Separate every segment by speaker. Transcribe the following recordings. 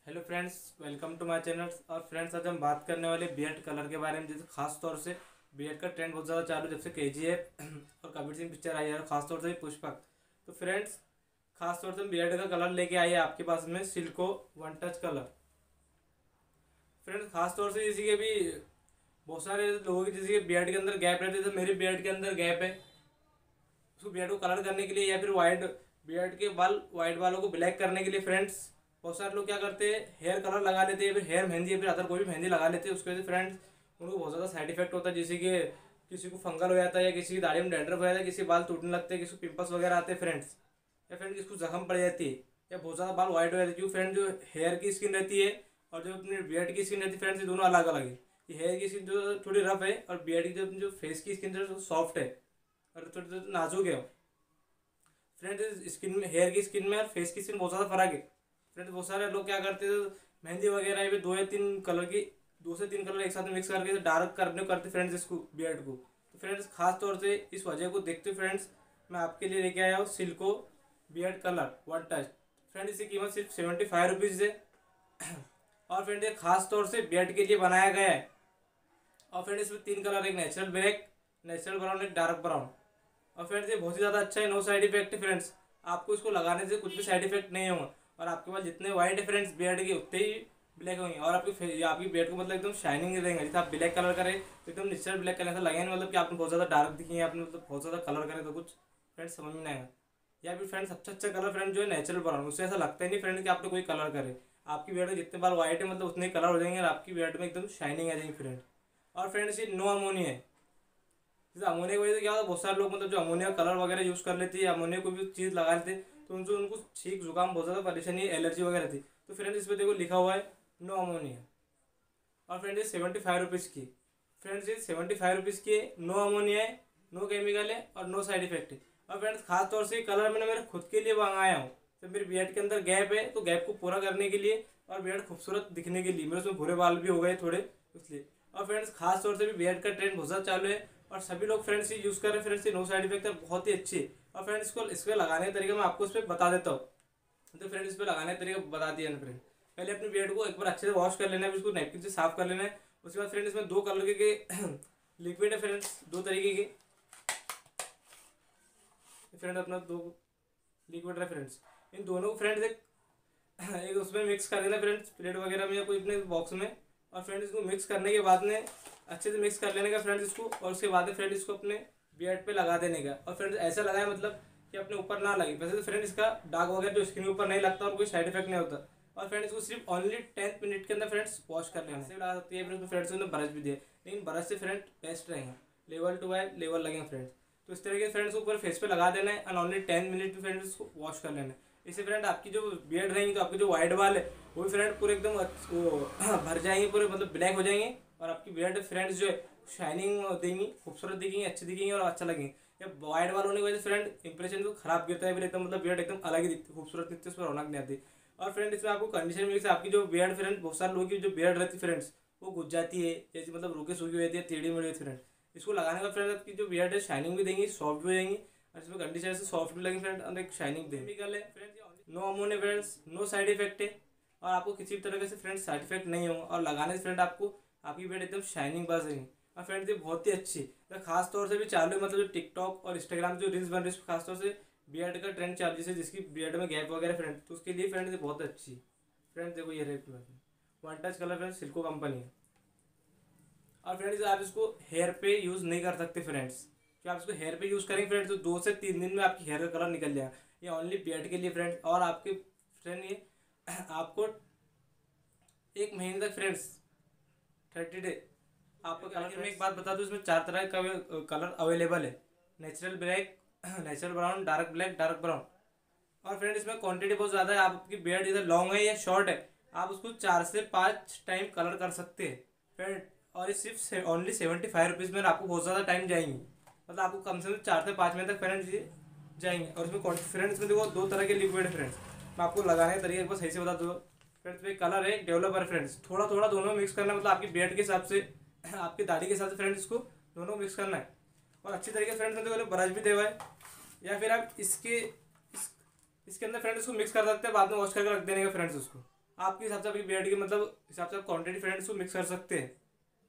Speaker 1: Hello friends, welcome to my channel. और friends, आज हम बात करने वाले बियर्ड कलर के बारे में। जैसे खास तौर से बियर्ड का ट्रेंड बहुत ज़्यादा चालू जब से केजीएफ और कबीर सिंह पिक्चर आई है, और खास तौर से पुष्पक। तो फ्रेंड्स, खास तौर से हम बियर्ड का कलर लेके आए हैं आपके पास में, Silco one touch colour. Friends, खास तौर से जैसे कि अभी बहुत सारे लोगों की जैसे कि बियर्ड के अंदर गैप रहते हैं, तो मेरे बियर्ड के अंदर गैप है। उसको बियर्ड को कलर करने के लिए या फिर वाइट बियर्ड के बाल वाइट बालों को ब्लैक करने के लिए फ्रेंड्स, बहुत सारे लोग क्या करते हैं, हेयर कलर लगा लेते हैं, फिर हेयर मेहंदी या फिर अदर कोई भी मेहंदी लगा लेते हैं। उसकी वजह से फ्रेंड्स उनको बहुत ज़्यादा साइड इफेक्ट होता है, जैसे कि किसी को फंगल हो जाता है, या किसी की दाढ़ी में डैंड्रफ हो जाता है, किसी के बाल टूटने लगते हैं, किसी को पिंपल्स वगैरह आते हैं फ्रेंड्स, या फ्रेंड किसी को जख्म पड़ जाती है, या बहुत ज़्यादा बाल वाइट हो जाते हैं। क्योंकि फ्रेंड जो हेयर की स्किन रहती है और जो अपनी बियर्ड की स्किन रहती है फ्रेंड्स, ये दोनों अलग अलग है। ये हेयर की स्किन जो थोड़ी रफ है, और बियर्ड की जो फेस की स्किन जो सॉफ्ट है और थोड़ी नाजुक है। फ्रेंड्स, स्किन में हेयर की स्किन में और फेस की स्किन बहुत ज़्यादा फर्क है। फ्रेंड्स, बहुत सारे लोग क्या करते हैं, मेहंदी वगैरह ये भी दो से तीन कलर एक साथ मिक्स करके डार्क करते फ्रेंड्स इसको बियर्ड को। तो फ्रेंड्स, खास तौर से इस वजह को देखते हुए फ्रेंड्स, मैं आपके लिए लेके आया हूँ Silco beard colour one touch. Friend, इसकी कीमत सिर्फ 75 रुपीज़ है। और फ्रेंड, ये खास तौर से बियर्ड के लिए बनाया गया है। और फ्रेंड, इसमें तीन कलर, एक नेचुरल ब्लैक, नेचुरल ब्राउन, एक डार्क ब्राउन। और फ्रेंड्स, ये बहुत ही ज़्यादा अच्छा है, नो साइड इफेक्ट है फ्रेंड्स। आपको इसको लगाने से कुछ भी साइड इफेक्ट नहीं होगा। और आपके पास जितने वाइट है फ्रेंड्स बियर्ड के, उतने ही ब्लैक होंगे। और आपकी बियर्ड को मतलब एकदम शाइनिंग देंगे। जैसे आप ब्लैक कलर करें तो एकदम नेचुरल ब्लैक कलर ऐसा लगेगा नहीं, मतलब कि आपने बहुत ज़्यादा डार्क दिखी, आपने मतलब बहुत ज़्यादा कलर करें तो कुछ फ्रेंड्स समझ में नहीं आएगा। या फिर फ्रेंड्स, सबसे अच्छा कलर फ्रेंड जो है नेचुरल ब्राउन, उससे ऐसा लगता ही नहीं फ्रेंड कि आपने कोई कलर करे। आपकी बियर्ड में जितने बार वाइट है मतलब उतने कलर हो जाएंगे, और आपकी बियर्ड में एकदम शाइनिंग आ जाएगी फ्रेंड। और फ्रेंड्स, ये नो अमोनिया है। जैसे अमोनिया की वजह से क्या होता है, बहुत सारे लोग मतलब जो अमोनिया कलर वगैरह यूज़ कर लेते हैं, अमोनिया कोई भी चीज़ लगा लेते हैं, तो उनसे उनको छींक जुकाम बहुत ज़्यादा परेशानी, एलर्जी वगैरह थी। तो फ्रेंड्स, इस पर देखो लिखा हुआ है नो अमोनिया। और फ्रेंड्स, ये 75 रुपीज़ की। फ्रेंड्स, ये 75 रुपीज़ की है, नो अमोनिया है, नो केमिकल है और नो साइड इफेक्ट है। और फ्रेंड्स, खास तौर से कलर मैंने मेरे खुद के लिए मंगाया हूँ। तो मेरी बियर्ड के अंदर गैप है, तो गैप को पूरा करने के लिए और बियर्ड खूबसूरत दिखने के लिए, मेरे उसमें भूरे बाल भी हो गए थोड़े, इसलिए। और फ्रेंड्स, खास तौर से भी बियर्ड का ट्रेंड बहुत ज़्यादा चालू है, और सभी लोग फ्रेंड्स ये यूज़ कर रहे हैं। फ्रेंड्स, ये नो साइड इफेक्ट है, बहुत ही अच्छी है। और फ्रेंड्स, इसको लगाने का तरीका मैं आपको इस पर बता देता हूँ। तो फ्रेंड्स, इस पर लगाने का तरीका बता दिया ना फ्रेंड। पहले अपने बियर्ड को एक बार अच्छे से वॉश कर लेना है, फिर इसको नैपकिन से साफ कर लेना है। उसके बाद फ्रेंड, इसमें दो कलर के लिक्विड है फ्रेंड्स, दो तरीके के। फ्रेंड, अपना दो लिक्विड है फ्रेंड्स, इन दोनों को फ्रेंड्स एक उसमें मिक्स कर देना फ्रेंड्स, प्लेट वगैरह में या कोई अपने बॉक्स में। और फ्रेंड्स, इसको मिक्स करने के बाद में अच्छे से मिक्स कर लेने का फ्रेंड्स इसको, और उसके बाद में फ्रेंड इसको अपने बियर्ड पे लगा देने का। और फ्रेंड्स, ऐसा लगाए मतलब कि अपने ऊपर ना लगे। वैसे तो फ्रेंड इसका दाग वगैरह जो स्किन के ऊपर नहीं लगता और कोई साइड इफेक्ट नहीं होता। और फ्रेंड्स, इसको सिर्फ ओनली 10 मिनट के अंदर फ्रेंड्स वॉश कर लेना। से लगा सकती है फ्रेंड्स, फ्रेंड्स ने ब्रश भी दिया, लेकिन ब्रश से फ्रेंड बेस्ट रहेगा, लेवल टू बाय लेवल लगेंगे फ्रेंड्स। तो इस तरीके से फ्रेंड्स को ऊपर फेस पे लगा देना है, एंड ओनली 10 मिनट में फ्रेंड्स इसको वॉश कर लेना है। इससे फ्रेंड आपकी जो बियर्ड रहेंगी, तो आपके जो वाइट बाल है वो भी फ्रेंड पूरे एकदम वो भर जाएंगे, पूरे मतलब ब्लैक हो जाएंगे। और आपकी बियर्ड फ्रेंड्स जो है शाइनिंग देंगी, खूबसूरत दिखेंगी, अच्छी दिखेंगी और अच्छा लगेंगे। या वाइट बाल होने की वजह से फ्रेंड इंप्रेशन तो खराब गिरता है, फिर एकदम मतलब बियर्ड एकदम अलग ही दिखती, खूबसूरत दिखती है, उस पर रौनक नहीं आती। और फ्रेंड, इसमें आपको कंडीशन मिली से आपकी जो बियर्ड फ्रेंड, बहुत सारे लोगों की जो बियर्ड रहती है फ्रेंड्स, वो गुज जाती है, जैसे मतलब रूखे सूखी हो जाती है, टेढ़ी मेढ़ी होती है फ्रेंड। इसको लगाने का फ्रेंड आपकी जो बियर्ड है शाइनिंग भी देंगी, सॉफ्ट भी हो जाएंगी, और इसमें कंडीशनर से सॉफ्ट भी लगेंगे फ्रेंड, और एक शाइनिंग देंगे। केमिकल है friends, no ammonia friends, no side effect है, और आपको किसी भी तरह से फ्रेंड्स साइड इफेक्ट नहीं होगा। और लगाने से फ्रेंड आपको आपकी बियर्ड एकदम शाइनिंग बस रहेंगी। और फ्रेंड्स, ये बहुत ही अच्छी है, खास तौर से भी चालू है, मतलब जो टिकटॉक और इंस्टाग्राम जो रील्स बन रही है, खास तौर से बियर्ड का ट्रेंड चालू, जैसे जिसकी बियर्ड में गैप वगैरह फ्रेंड, तो उसके लिए फ्रेंड ये बहुत अच्छी। फ्रेंड्स, देखो ये red colour one touch colour friend, Silko company है। और फ्रेंड्स, आप इसको हेयर पे यूज़ नहीं कर सकते फ्रेंड्स, कि आप इसको हेयर पे यूज़ करेंगे फ्रेंड्स तो 2 से 3 दिन में आपकी हेयर का कलर निकल जाएगा। ये ओनली बियर्ड के लिए फ्रेंड्स, और आपके फ्रेंड ये आपको 1 महीने तक फ्रेंड्स, 30 डे आपको कलर में। एक बात बता दूँ, इसमें 4 तरह का कलर अवेलेबल है, natural black, natural brown, dark black, dark brown. और फ्रेंड, इसमें क्वांटिटी बहुत ज़्यादा है, आपकी बियर्ड इधर लॉन्ग है या शॉर्ट है, आप उसको 4 से 5 टाइम कलर कर सकते हैं फ्रेंड। और ये सिर्फ ओनली 75 रुपीज़ में आपको बहुत ज़्यादा टाइम जाएंगी, मतलब आपको कम से कम 4 से 5 मिनट तक फ्रेंड ये जाएंगे। और इसमें फ्रेंड्स, इसमें देखो 2 तरह के लिक्विड है फ्रेंड्स, मैं आपको लगाने का तरीका एक बार सही से बता दूँ फ्रेंड्स। में कलर है डेवलपर फ्रेंड्स, थोड़ा थोड़ा दोनों मिक्स करना है, मतलब आपकी बियर्ड के हिसाब से, आपकी दाढ़ी के हिसाब से फ्रेंड्स इसको दोनों मिक्स करना है। और अच्छी तरीके से फ्रेंड्स में देखो ब्रश भी देवा है, या फिर आप इसके अंदर फ्रेंड्स इसको मिक्स कर सकते हैं, बाद में वॉश करके रख देने का फ्रेंड्स उसको। आपके हिसाब से, आपकी बियर्ड के मतलब हिसाब से आप क्वान्टिटी फ्रेंड्स को मिक्स कर सकते हैं।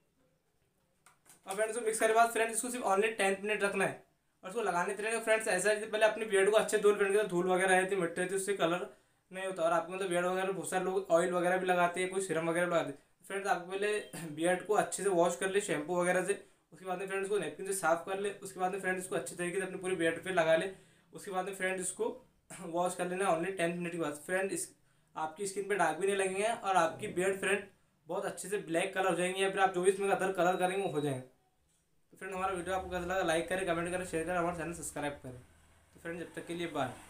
Speaker 1: और फ्रेंड्स को मिक्स करने के बाद फ्रेंड्स इसको सिर्फ ऑनली 10 मिनट रखना है। और उसको लगाने तरीके फ्रेंड्स ऐसा है कि पहले अपनी बियर्ड को अच्छे धूल, फ्रेंड धूल वगैरह रहती है, मिट्टी रहती है, उससे कलर नहीं होता। और आपको मतलब बियर्ड वगैरह बहुत सारे लोग ऑयल वगैरह भी लगाते हैं, कोई सीरम वगैरह भी लगाते हैं। फ्रेंड्स आपको पहले बियर्ड को अच्छे से वॉश कर ले शैम्पू वगैरह से, उसके बाद में फ्रेंड्स इसको नैपकिन से साफ कर ले, उसके बाद में फ्रेंड्स इसको अच्छे तरीके से अपनी पूरी बियर्ड पे लगा ले। उसके बाद में फ्रेंड्स इसको वॉश कर लेना ऑनली 10 मिनट के बाद। फ्रेंड इस आपकी स्किन पे दाग भी नहीं लगेंगे और आपकी बियर्ड फ्रेंड बहुत अच्छे से ब्लैक कलर हो जाएंगे, या फिर आप जो भी इसमें अदर कलर करेंगे वो हो जाएंगे। तो फ्रेंड हमारा वीडियो आपको कैसा लगा, लाइक करें, कमेंट करें, शेयर करें, हमारा चैनल सब्सक्राइब करें। तो फ्रेंड जब तक के लिए बाय।